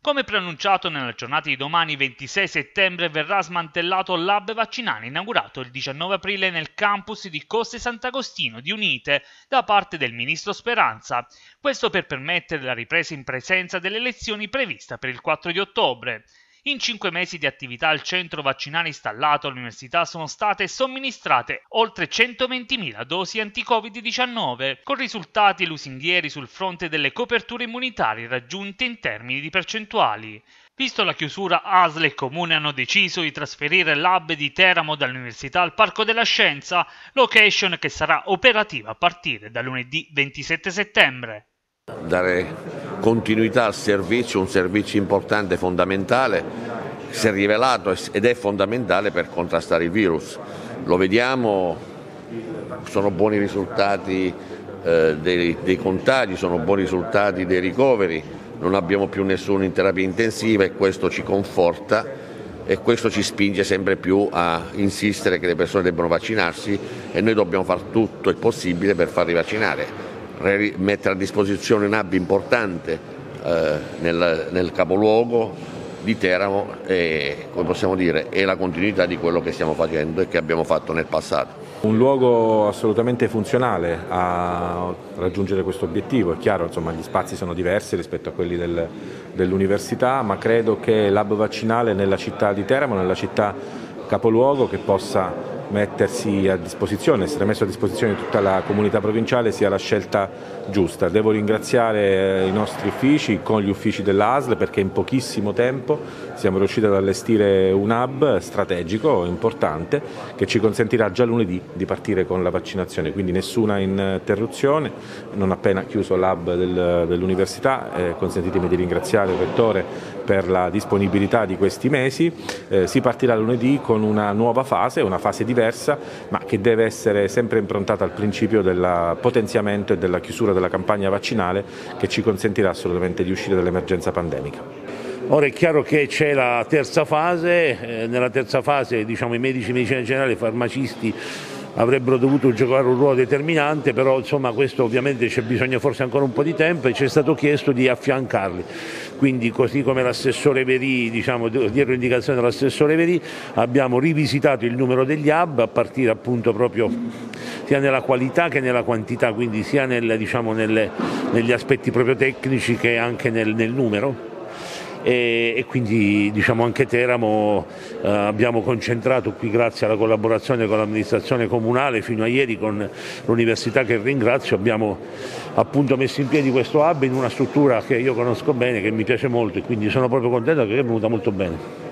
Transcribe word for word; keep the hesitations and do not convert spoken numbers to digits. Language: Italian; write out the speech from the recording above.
Come preannunciato nella giornata di domani ventisei settembre verrà smantellato l'hub vaccinale inaugurato il diciannove aprile nel campus di Coste Sant'Agostino di Unite da parte del ministro Speranza, questo per permettere la ripresa in presenza delle lezioni prevista per il quattro di ottobre. In cinque mesi di attività al centro vaccinale installato all'università sono state somministrate oltre centoventimila dosi anti-covid diciannove, con risultati lusinghieri sul fronte delle coperture immunitarie raggiunte in termini di percentuali. Visto la chiusura, A S L e Comune hanno deciso di trasferire l'hub di Teramo dall'Università al Parco della Scienza, location che sarà operativa a partire da lunedì ventisette settembre. Dare continuità al servizio, un servizio importante e fondamentale, si è rivelato ed è fondamentale per contrastare il virus. Lo vediamo, sono buoni risultati eh, dei, dei contagi, sono buoni risultati dei ricoveri, non abbiamo più nessuno in terapia intensiva e questo ci conforta e questo ci spinge sempre più a insistere che le persone debbano vaccinarsi e noi dobbiamo fare tutto il possibile per farli vaccinare. Mettere a disposizione un hub importante eh, nel, nel capoluogo di Teramo e, come possiamo dire, è la continuità di quello che stiamo facendo e che abbiamo fatto nel passato. Un luogo assolutamente funzionale a raggiungere questo obiettivo, è chiaro, insomma, gli spazi sono diversi rispetto a quelli del, dell'università, ma credo che l'hub vaccinale nella città di Teramo, nella città capoluogo, che possa mettersi a disposizione, essere messo a disposizione di tutta la comunità provinciale sia la scelta giusta. Devo ringraziare i nostri uffici con gli uffici dell'A S L perché in pochissimo tempo siamo riusciti ad allestire un hub strategico importante che ci consentirà già lunedì di partire con la vaccinazione, quindi nessuna interruzione, non appena chiuso l'hub del, dell'università. Eh, consentitemi di ringraziare il Rettore per la disponibilità di questi mesi. Eh, si partirà lunedì con una nuova fase, una fase diversa, ma che deve essere sempre improntata al principio del potenziamento e della chiusura della campagna vaccinale che ci consentirà assolutamente di uscire dall'emergenza pandemica. Ora è chiaro che c'è la terza fase, eh, nella terza fase diciamo, i medici di medicina generale, i farmacisti avrebbero dovuto giocare un ruolo determinante, però insomma questo ovviamente c'è bisogno forse ancora un po' di tempo e ci è stato chiesto di affiancarli, quindi così come l'assessore Verì, diciamo, dietro indicazione dell'assessore Verì, abbiamo rivisitato il numero degli hub a partire appunto proprio sia nella qualità che nella quantità, quindi sia nel, diciamo, nelle, negli aspetti proprio tecnici che anche nel, nel numero. E, e quindi diciamo anche Teramo eh, abbiamo concentrato qui grazie alla collaborazione con l'amministrazione comunale fino a ieri con l'università che ringrazio, abbiamo appunto messo in piedi questo hub in una struttura che io conosco bene, che mi piace molto e quindi sono proprio contento che è venuta molto bene.